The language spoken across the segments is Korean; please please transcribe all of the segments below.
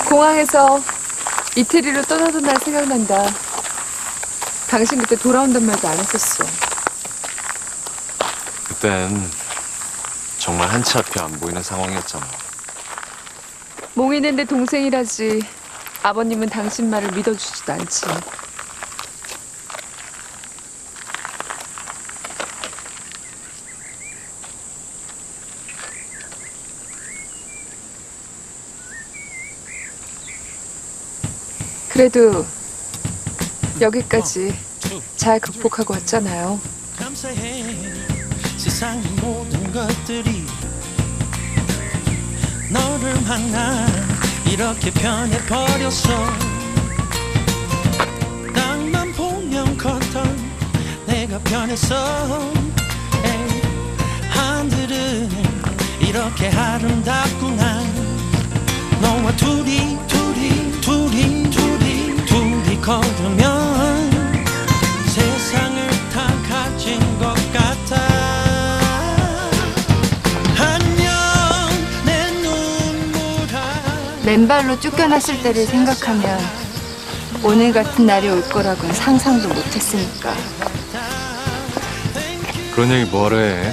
공항에서 이태리로 떠나던 날 생각난다. 당신 그때 돌아온단 말도 안 했었어. 그땐 정말 한치 앞이 안 보이는 상황이었잖아. 몽이는 내 동생이라지 아버님은 당신 말을 믿어주지도 않지. 그래도 여기까지 잘 극복하고 왔잖아요. 감사해 세상의 모든 것들이 너를 만나 이렇게 변해버렸어. 땅만 보면 컸던 내가 변했어. 에이, 하늘은 이렇게 아름답구나. 너와 둘이 걸으면 세상을 다 가진 것 같아. 안녕 내 눈물아. 맨발로 쫓겨났을 때를 생각하면 오늘 같은 날이 올 거라고는 상상도 못했으니까. 그런 얘기 뭐래.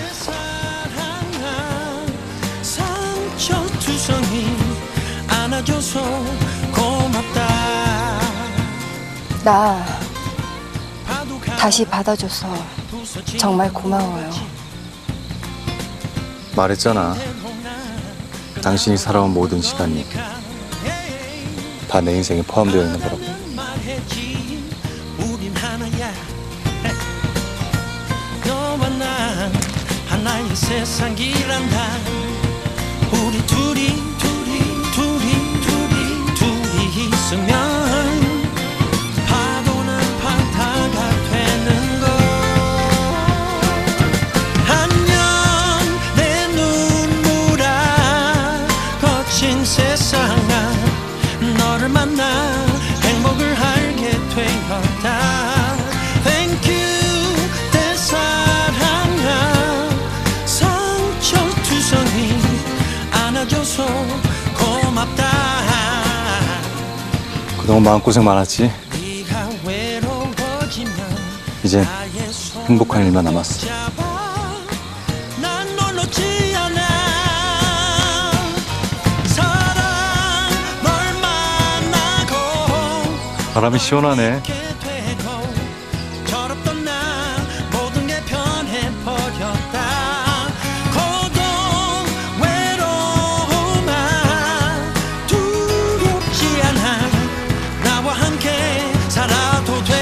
상처투성이 안아줘서 고맙다. 나 다시 받아줘서 정말 고마워요. 말했잖아. 당신이 살아온 모든 시간이 다 내 인생에 포함되어 있는 거라고. 우린 하나야. 너와 난 하나의 세상이란다. 우리 둘이 있으면 너를 만나 행복을 알게 되었다. Thank you 내 사랑아. 상처투성이 안아줘서 고맙다. 그동안 마음고생 많았지? 네가 외로워지면 이젠 행복한 일만 남았어. 난 널 놓지 않아. 바람이 시원하네. 저렇던 나 모든 게 변해버렸다. 고통 외로움아 두렵지 않아. 나와 함께 살아도 돼.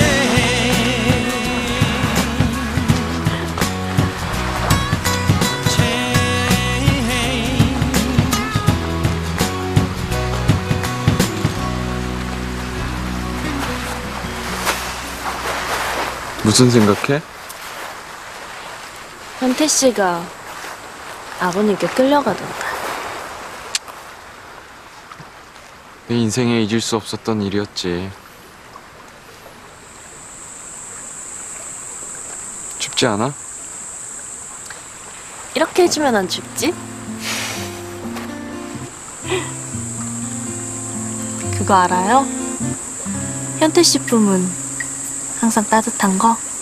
무슨 생각해? 현태 씨가 아버님께 끌려가던데. 내 인생에 잊을 수 없었던 일이었지. 춥지 않아? 이렇게 해주면 안 춥지? 그거 알아요? 현태 씨 품은 항상 따뜻한 거?